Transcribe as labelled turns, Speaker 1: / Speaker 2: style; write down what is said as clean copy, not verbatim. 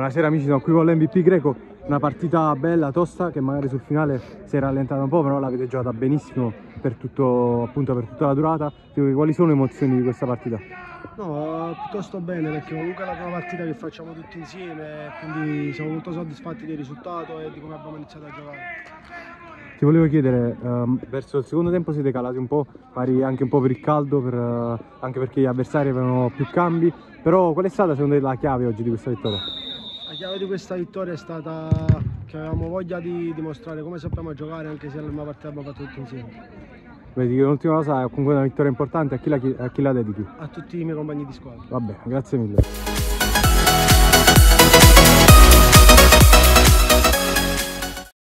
Speaker 1: Buonasera amici, sono qui con l'MVP Greco, una partita bella, tosta, che magari sul finale si è rallentata un po', però l'avete giocata benissimo per tutto, appunto, per tutta la durata. Quali sono le emozioni di questa partita?
Speaker 2: No, piuttosto bene, perché comunque è la prima partita che facciamo tutti insieme, quindi siamo molto soddisfatti del risultato e di come abbiamo iniziato a giocare.
Speaker 1: Ti volevo chiedere, verso il secondo tempo siete calati un po', magari anche un po' per il caldo, anche perché gli avversari avevano più cambi, però qual è stata secondo te la chiave oggi di questa vittoria?
Speaker 2: La chiave di questa vittoria è stata che avevamo voglia di dimostrare come sappiamo giocare, anche se la prima partita abbiamo fatto tutti insieme.
Speaker 1: Vedi che l'ultima cosa è comunque una vittoria importante, a chi la dedichi?
Speaker 2: A tutti i miei compagni di squadra.
Speaker 1: Va bene, grazie mille.